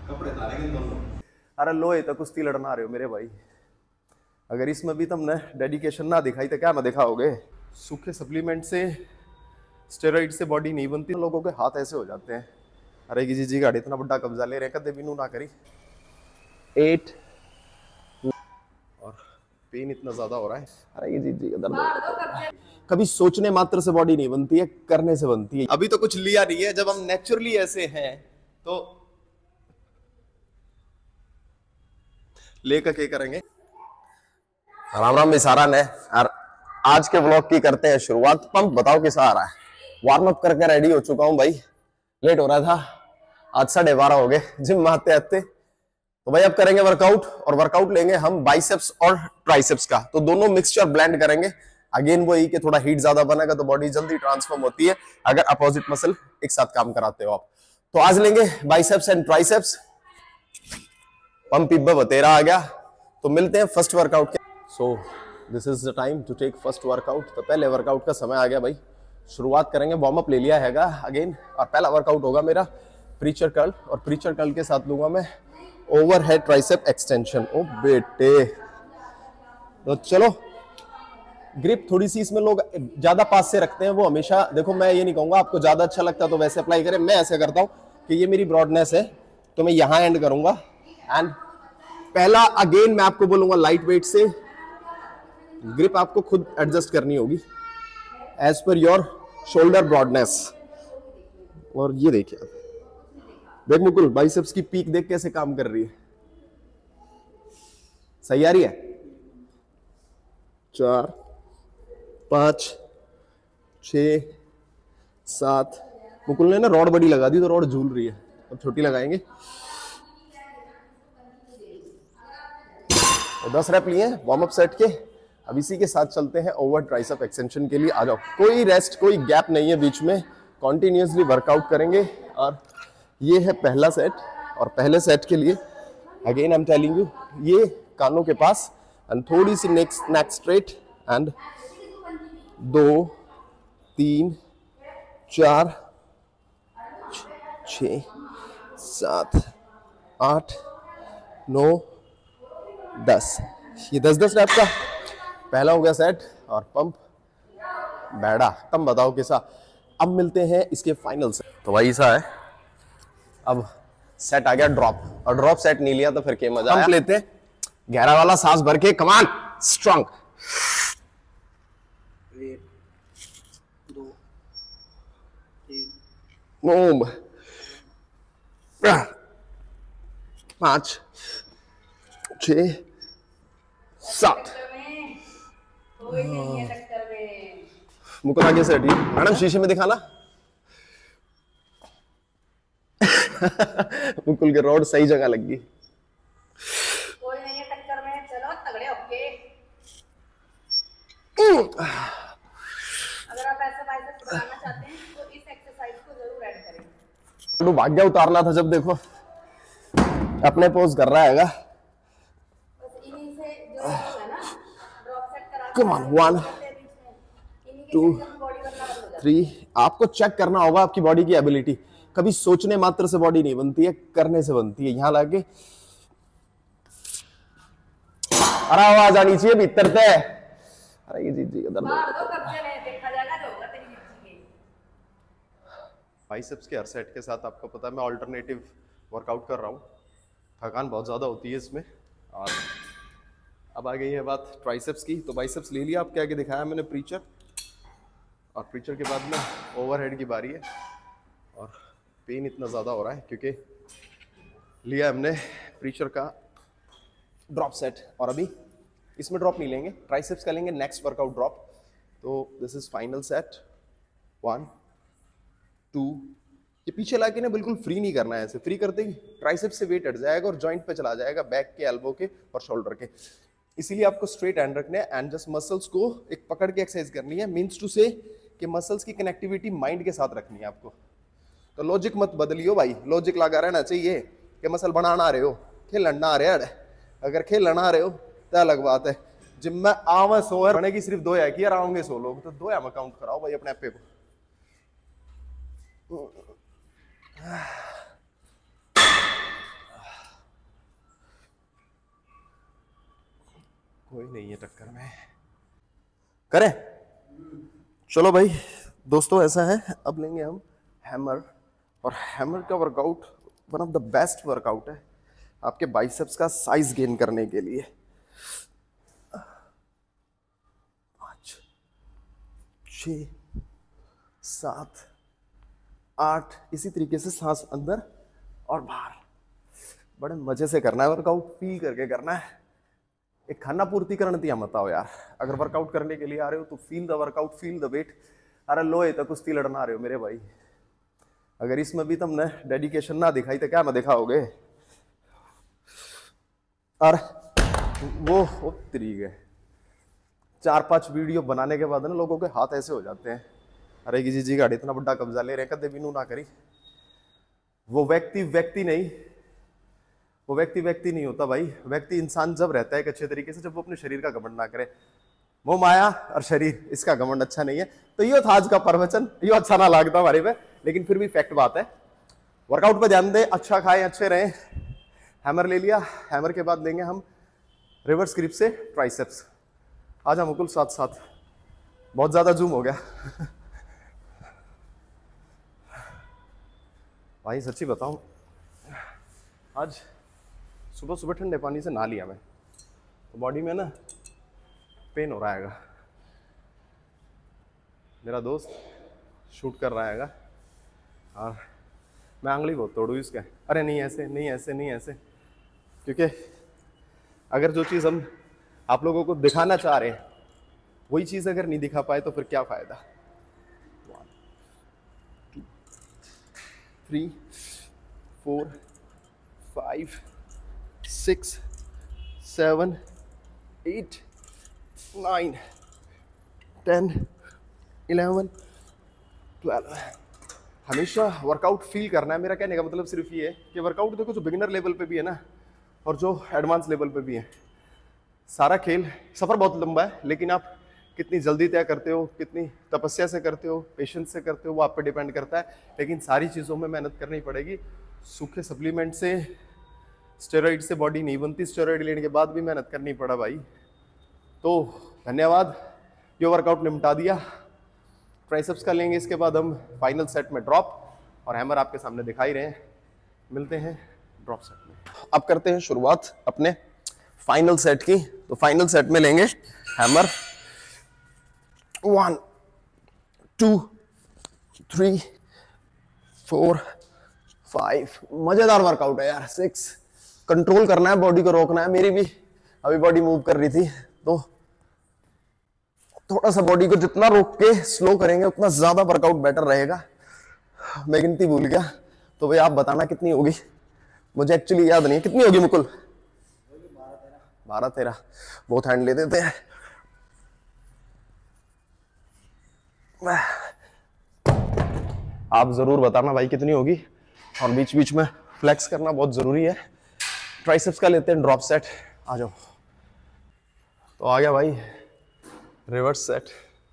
कपड़े तारेंगे दोनों। अरे लोहे तक कुश्ती लड़ना रहे हो मेरे भाई, अगर इसमें भी तुमने डेडिकेशन ना दिखाई तो क्या मैं दिखाओगे। सूखे सप्लीमेंट से, स्टेरॉइड से बॉडी नहीं बनती, लोगों के हाथ ऐसे हो जाते हैं। अरे किसी जी गाड़ी इतना बड़ा कब्जा ले रहे कदे भी नू ना करी। 8 और पेन इतना ज्यादा हो रहा है। अरे ये जी का दर्द। कभी सोचने मात्र से बॉडी नहीं बनती है, करने से बनती है। अभी तो कुछ लिया नहीं है, जब हम नेचुरली ऐसे हैं तो लेकर के करेंगे। राम राम विसारा ने और आज के ब्लॉग की करते हैं शुरुआत। पंप बताओ कैसा आ रहा है। वार्म अप करके रेडी हो चुका हूं भाई, लेट हो रहा था, आज 12:30 हो गए जिम में आते आते। तो भाई अब करेंगे वर्कआउट, और वर्कआउट लेंगे हम बाइसेप्स और ट्राइसेप्स का, तो दोनों मिक्सचर ब्लेंड करेंगे। अगेन वही कि थोड़ा हीट ज्यादा बनेगा तो बॉडी जल्दी ट्रांसफॉर्म होती है अगर अपोजिट मसल एक साथ काम कराते हो आप। तो आज लेंगे बाइसेप्स एंड ट्राइसेप्स। पंप पिब्बा बतेरा आ गया, तो मिलते हैं फर्स्ट वर्कआउट के। So this is the time to take first workout. तो पहले वर्कआउट का समय आ गया भाई, शुरुआत करेंगे। वार्म अप ले लिया हैगा अगेन, और पहला वर्कआउट होगा मेरा प्रीचर कर्ल, और प्रीचर कर्ल के साथ लूंगा मैं ओवरहेड ट्राइसेप एक्सटेंशन। ओ बेटे, तो चलो ग्रिप थोड़ी सी इसमें लोग ज्यादा पास से रखते हैं, वो हमेशा देखो, मैं ये नहीं कहूंगा आपको ज्यादा अच्छा लगता तो वैसे अप्लाई करें। मैं ऐसे करता हूं कि ये मेरी ब्रॉडनेस है तो मैं यहां एंड करूंगा, एंड पहला अगेन मैं आपको बोलूंगा लाइट वेट से। ग्रिप आपको खुद एडजस्ट करनी होगी as per your shoulder broadness. और ये देखिए, देख मुकुल बाइसेप्स की पीक देख कैसे काम कर रही है, सही आ रही है। 4 5 6 7। मुकुल ने ना रॉड बड़ी लगा दी तो रॉड झूल रही है, अब छोटी लगाएंगे। 10 रैप लिए वार्म अप सेट के। अब इसी के साथ चलते हैं ओवर ट्राइसेप एक्सटेंशन के लिए। आ जाओ, कोई रेस्ट कोई गैप नहीं है बीच में, कॉन्टिन्यूसली वर्कआउट करेंगे। और ये है पहला सेट, और पहले सेट के लिए again I am telling you, ये कानों के पास एंड थोड़ी सी नेक स्ट्रेट, एंड 2 3 4 6 7 8 9 10। ये 10 रैप का पहला हो गया सेट, और पंप बैठा। तुम बताओ कैसा। अब मिलते हैं इसके फाइनल से। तो भाई ऐसा है, अब सेट आ गया ड्रॉप, और ड्रॉप सेट नहीं लिया तो फिर क्या मजा। पंप लेते हैं गहरा वाला, सांस भर के, कमान स्ट्रांग। 1 2 3 5 6 7। मुकुल आगे से हटिए मैडम, शीशे में दिखाना। मुकुल के रोड सही जगह लग गई। कोई नहीं है टक्कर में, चलो तगड़े होके। अगर आप ऐसे बाइसेप्स बनाना चाहते हैं तो इस एक्सरसाइज को जरूर ऐड करें। तो भाग्य उतारना था जब देखो अपने पोज कर रहा हैगा। बस इन्हीं से जो है ना ड्रॉप सेट करा के, कम ऑन 1 2 3। आपको चेक करना होगा आपकी बॉडी की एबिलिटी। कभी सोचने मात्र से बॉडी नहीं बनती है, करने से बनती है। यहां लाके अरे आवाज आनी चाहिए भीतर से। अरे ये जी का दर्द। मार दो कब्जे में, देखा जाएगा जो होगा तेरी जिंदगी में। बाइसेप्स के हर सेट के साथ आपको पता है मैं ऑल्टरनेटिव वर्कआउट कर रहा हूँ, थकान बहुत ज़्यादा होती है इसमें। और अब आ गई है बात ट्राइसेप्स की। तो बाइसेप्स ले लिया, आपके आगे दिखाया मैंने प्रीचर, और प्रीचर के बाद में ओवरहेड की बारी है। और पेन इतना ज़्यादा हो रहा है क्योंकि लिया हमने प्रीचर का ड्रॉप सेट, और अभी इसमें ड्रॉप नहीं लेंगे, ट्राइसेप्स का लेंगे नेक्स्ट वर्कआउट ड्रॉप। तो दिस इज फाइनल सेट। 1 2। ये पीछे लाके ना बिल्कुल फ्री नहीं करना है, ऐसे फ्री करते ही ट्राइसेप्स से वेट हट जाएगा और जॉइंट पे चला जाएगा, बैक के, एल्बो के और शोल्डर के। इसीलिए आपको स्ट्रेट हैंड रखने हैं एंड जस्ट मसल्स को एक पकड़ के एक्सरसाइज करनी है। मीन्स टू से कि मसल्स की कनेक्टिविटी माइंड के साथ रखनी है आपको। तो लॉजिक मत बदलियो भाई, लॉजिक लगा रहना चाहिए कि मसल बनाना रहे हो, खेलना आ रहे हो। अगर खेलना आ रहे हो तो अलग बात है। जिम में आवे 100 बने की सिर्फ 2 है कि आओगे 100 लोग, तो 2 में काउंट कराओ भाई अपने पे को। कोई नहीं है टक्कर में। करें? चलो भाई दोस्तों, ऐसा है, अब लेंगे हम हैमर। और हैमर का workout one of the best workout है आपके बाइसेप्स का साइज गेन करने के लिए। 5 6 7 8, इसी तरीके से सांस अंदर और बाहर, बड़े मजे से करना है वर्कआउट, फील करके करना है। एक खाना पूर्ति करण दिया मत आओ यार, अगर वर्कआउट करने के लिए आ रहे हो तो feel the workout, feel the weight. अरे लोहे तक कुश्ती लड़ना आ रहे हो मेरे भाई, अगर इसमें भी तुमने डेडिकेशन ना दिखाई तो क्या में दिखाओगे। और वो तरीक है, 4-5 वीडियो बनाने के बाद ना लोगों के हाथ ऐसे हो जाते हैं, अरे किसी जी गाड़ी इतना बड़ा कब्जा ले रहे हैं, कदे भी नू ना करी। वो व्यक्ति नहीं, वो व्यक्ति नहीं होता भाई। व्यक्ति इंसान जब रहता है एक अच्छे तरीके से, जब वो अपने शरीर का घमंड ना करे। वो माया और शरीर, इसका घमंड अच्छा नहीं है। तो ये था आज का प्रवचन, ये अच्छा ना लगता हमारे पे, लेकिन फिर भी फैक्ट बात है। वर्कआउट पे ध्यान दे, अच्छा खाएं, अच्छे रहें। हैमर ले लिया, हैमर के बाद लेंगे हम रिवर्स ग्रिप से ट्राइसेप्स। आजा मुकुल साथ साथ, बहुत ज्यादा जूम हो गया। भाई सच्ची बताऊं, आज सुबह सुबह ठंडे पानी से नहा लिया मैं, तो बॉडी में ना पेन हो रहा हैगा। मेरा दोस्त शूट कर रहा हैगा और मैं आंगली बहुत तोड़ू इसके, अरे नहीं ऐसे नहीं ऐसे नहीं ऐसे, क्योंकि अगर जो चीज़ हम आप लोगों को दिखाना चाह रहे हैं वही चीज़ अगर नहीं दिखा पाए तो फिर क्या फ़ायदा। 1 2 3 4 5 6 7 8 9 10 11 12। हमेशा वर्कआउट फील करना है। मेरा कहने का मतलब सिर्फ ये है कि वर्कआउट देखो, जो बिगिनर लेवल पे भी है ना और जो एडवांस लेवल पे भी है, सारा खेल, सफ़र बहुत लंबा है, लेकिन आप कितनी जल्दी तय करते हो, कितनी तपस्या से करते हो, पेशेंस से करते हो, वो आप पे डिपेंड करता है। लेकिन सारी चीज़ों में मेहनत करनी पड़ेगी। सूखे सप्लीमेंट से, स्टेरॉइड से बॉडी नहीं बनती, स्टेरॉइड लेने के बाद भी मेहनत करनी पड़ा भाई। तो धन्यवाद, ये वर्कआउट निपटा दिया। ट्राइसेप्स का लेंगे इसके बाद हम फाइनल सेट में ड्रॉप, और हैमर आपके सामने दिखाई रहे हैं। मिलते हैं ड्रॉप सेट में। अब करते हैं शुरुआत अपने फाइनल सेट की। तो फाइनल सेट में लेंगे हैमर। 1 2 3 4 5। मजेदार वर्कआउट है यार। 6। कंट्रोल करना है, बॉडी को रोकना है। मेरी भी अभी बॉडी मूव कर रही थी, तो थोड़ा सा बॉडी को जितना रोक के स्लो करेंगे उतना ज्यादा वर्कआउट बेटर रहेगा। मैं गिनती भूल गया, तो भाई आप बताना कितनी होगी, मुझे एक्चुअली याद नहीं है। कितनी होगी मुकुल? 12-13। बहुत हैंड ले देते हैं। आप जरूर बताना भाई कितनी होगी, और बीच बीच में फ्लेक्स करना बहुत जरूरी है। ट्राइसेप्स का लेते हैं ड्रॉप सेट। आ जाओ। तो आ गया भाई रिवर्स सेट।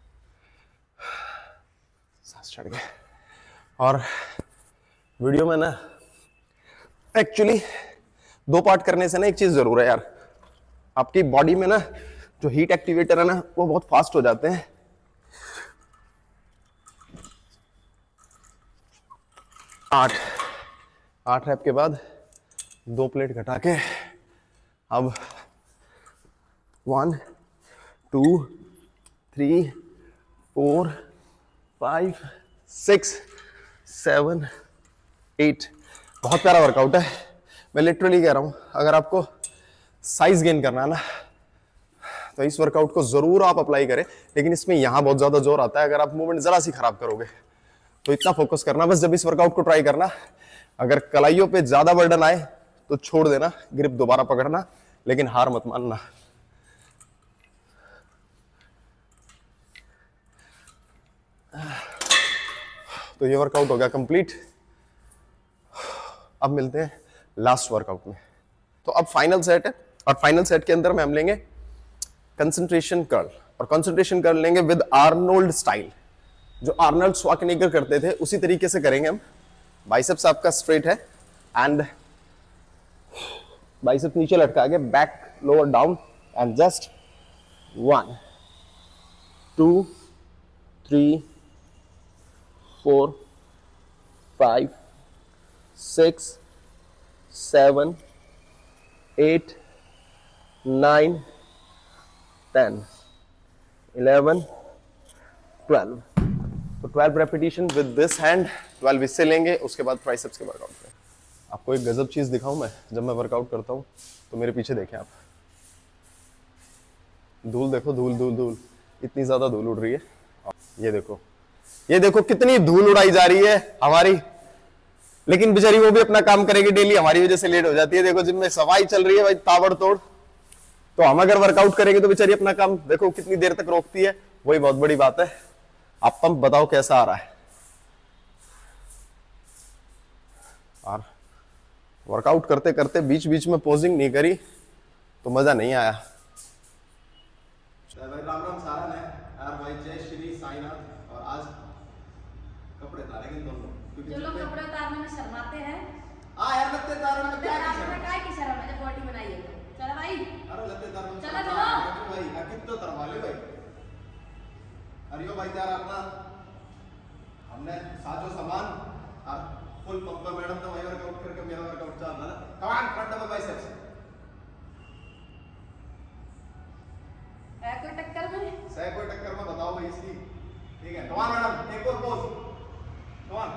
सांस चढ़ गया। और वीडियो में ना एक्चुअली 2 पार्ट करने से ना एक चीज जरूर है यार, आपकी बॉडी में ना जो हीट एक्टिवेटर है ना वो बहुत फास्ट हो जाते हैं। 8 रैप के बाद 2 प्लेट घटा के अब 1 2 3 4 5 6 7 8। बहुत प्यारा वर्कआउट है। मैं लिटरली कह रहा हूं, अगर आपको साइज गेन करना है ना तो इस वर्कआउट को जरूर आप अप्लाई करें। लेकिन इसमें यहां बहुत ज्यादा जोर आता है, अगर आप मूवमेंट जरा सी खराब करोगे तो इतना फोकस करना बस जब इस वर्कआउट को ट्राई करना। अगर कलाइयों पे ज्यादा बर्डन आए तो छोड़ देना, ग्रिप दोबारा पकड़ना, लेकिन हार मत मानना। तो ये वर्कआउट हो गया कंप्लीट। अब मिलते हैं लास्ट वर्कआउट में। तो अब फाइनल सेट है, और फाइनल सेट के अंदर में हम लेंगे कंसंट्रेशन कर्ल, और कंसंट्रेशन कर्ल लेंगे विद आर्नोल्ड स्टाइल। जो आर्नोल्ड श्वार्ज़नेगर करते थे उसी तरीके से करेंगे हम। बाइसेप्स आपका स्ट्रेट है एंड बाइसेप्स नीचे लटका के back lower down and just 1 2 3 4 5 6 7 8 9 10 11 12। तो 12 रेपिटेशन विद दिस हैंड, 12 इससे लेंगे, उसके बाद ट्राइसेप्स के वर्कआउट में। आपको एक गजब चीज दिखाऊं मैं, जब मैं वर्कआउट करता हूं तो मेरे पीछे देखें आप, धूल देखो, धूल धूल धूल, इतनी ज्यादा धूल उड़ रही है। ये देखो कितनी धूल उड़ाई जा रही है हमारी, लेकिन बेचारी वो भी अपना काम करेगी डेली, हमारी वजह से लेट हो जाती है। देखो जिम में सफाई चल रही है भाई ताबड़तोड़, तो हम अगर वर्कआउट करेंगे तो बेचारी अपना काम देखो कितनी देर तक रोकती है, वही बहुत बड़ी बात है। आप पंप बताओ कैसा आ रहा है। और वर्कआउट करते करते बीच बीच में पोजिंग नहीं करी तो मजा नहीं आया। भाई राम राम सारा है यार भाई, जय श्री साईनाथ। और आज कपड़े उतारेंगे दोनों, जो लोग कपड़े उतारने में शर्माते हैं, यार लत्ते उतारने में क्या काय की शर्म है, जब बॉडी बनाई है तो चलो भाई। अरे लत्ते उतारने में चलो भाई कितना तरवा ले भाई। अरे भाई यार अपना हमने साजो सामान और फुल पंप पर मैडम तो वही वर्कआउट करके मेरा वर्कआउट चल रहा है। कमान फ्रंट में बाइसेप्स है, कोई टक्कर में सही, कोई टक्कर में बताओ भाई इसकी। ठीक है कमान मैडम, एक और पोज, कमान।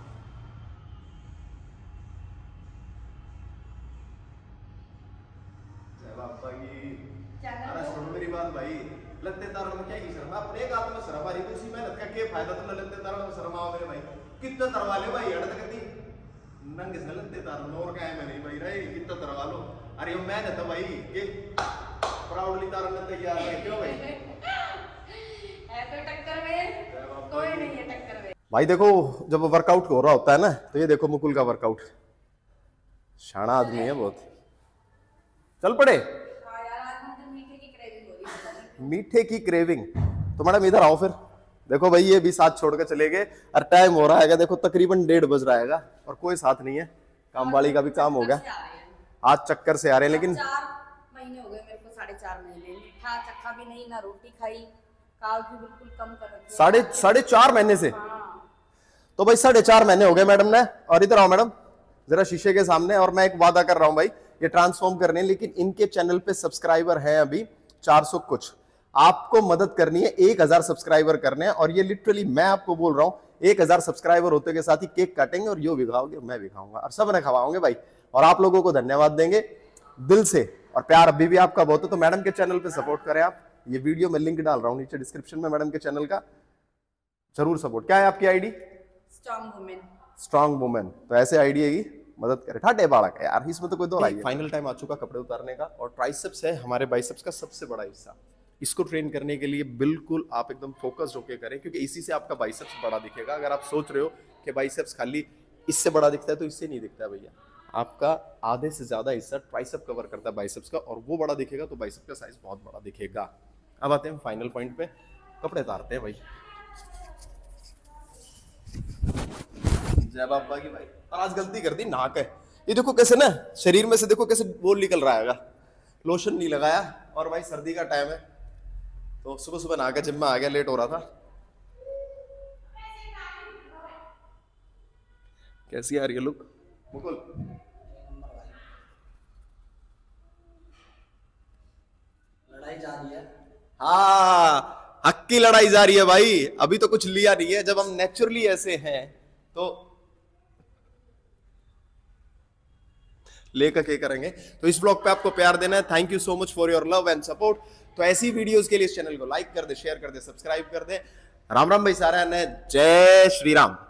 जय बाबा की। अरे सुनो मेरी बात भाई, लत्ते तारण में क्या की शर्म, अपने एक आत्म शर्म आ रही थी, उसी मेहनत का क्या फायदा, तुमने लत्ते तारण में शर्म आओ मेरे भाई। कितना तरवा ले भाई, हड़त करती नंगे से लत्ते तारण और क्या है मैं नहीं भाई रे, कितना तरवा लो। अरे ये मेहनत है भाई, ये प्राउडली तारण में तैयार है, क्यों भाई? है कोई टक्कर में? कोई नहीं है टक्कर में भाई। देखो जब वर्कआउट हो रहा होता है ना, तो ये देखो मुकुल का वर्कआउट, शाना आदमी है बहुत। चल पड़े। हाँ यार, आज मुझे मीठे की क्रेविंग हो रही है। मीठे की क्रेविंग, तो मैडम इधर आओ फिर। देखो भाई ये भी साथ छोड़ के चले गए, और टाइम हो रहा है, देखो तकरीबन 1:30 बज रहा है, और कोई साथ नहीं है। काम वाली का भी काम हो गया, आज चक्कर से आ रहे हैं। लेकिन 4 महीने हो गए मेरे को, 4.5 महीने मीठा चक्का भी नहीं, ना रोटी खाई, काव भी बिल्कुल कम कर रखी है। साढ़े 4 महीने से। हाँ। तो भाई 4.5 महीने हो गए मैडम ने। और इधर आओ मैडम जरा शीशे के सामने, और मैं एक वादा कर रहा हूं भाई, ये ट्रांसफॉर्म करने, लेकिन इनके चैनल पे सब्सक्राइबर हैं अभी 400 कुछ। आपको मदद करनी है, 1000 सब्सक्राइबर करने हैं, और ये लिटरली मैं आपको बोल रहा हूं, 1000 सब्सक्राइबर होते के साथ ही केक काटेंगे, और यो भी खाओगे, मैं भी खाऊंगा, और सब ने खवाओगे भाई। और आप लोगों को धन्यवाद देंगे दिल से, और प्यार अभी भी आपका बहुत है। तो मैडम के चैनल पे सपोर्ट करें आप। ये वीडियो मैं लिंक डाल रहा हूं नीचे डिस्क्रिप्शन में मैडम के चैनल का, जरूर सपोर्ट। क्या है आपकी ID? Strong women. Strong women. तो ऐसे आईडी है, मदद करे। ठाटे बालक है यार, इसमें तो कोई दो नहीं। फाइनल टाइम आ चुका कपड़े उतारने का, और ट्राइसेप्स है हमारे बाइसेप्स का सबसे बड़ा हिस्सा। इसको ट्रेन करने के लिए बिल्कुल आप एकदम फोकस्ड होकर करें, क्योंकि इसी से आपका बाइसेप्स बड़ा दिखेगा। अगर आप सोच रहे हो कि बाइसेप्स खाली इससे बड़ा दिखता है, तो इससे नहीं दिखता है भैया। आपका आधे से ज्यादा हिस्सा ट्राइसेप कवर करता है बाइसेप्स का, और वो बड़ा दिखेगा तो बाइसेप का साइज बहुत बड़ा दिखेगा। अब आते हैं फाइनल पॉइंट पे, कपड़े उतारते हैं भाई। जय बाबा की भाई। और आज गलती कर दी, नाक है, ये देखो कैसे ना शरीर में से देखो कैसे बोल निकल रहा है, लोशन नहीं लगाया, और भाई सर्दी का टाइम है, तो सुबह सुबह नहा के जिम में आ गया, लेट हो रहा था। कैसी आ रही है लुक मुकुल? लड़ाई जा रही है। हाँ, हक की लड़ाई जा रही है भाई। अभी तो कुछ लिया नहीं है, जब हम नेचुरली ऐसे हैं तो लेकर के करेंगे। तो इस ब्लॉग पे आपको प्यार देना है। Thank you so much for your love and support. तो ऐसी वीडियोस के लिए इस चैनल को लाइक कर दे, शेयर कर दे, सब्सक्राइब कर दे। राम राम भाई सारा ने, जय श्री राम।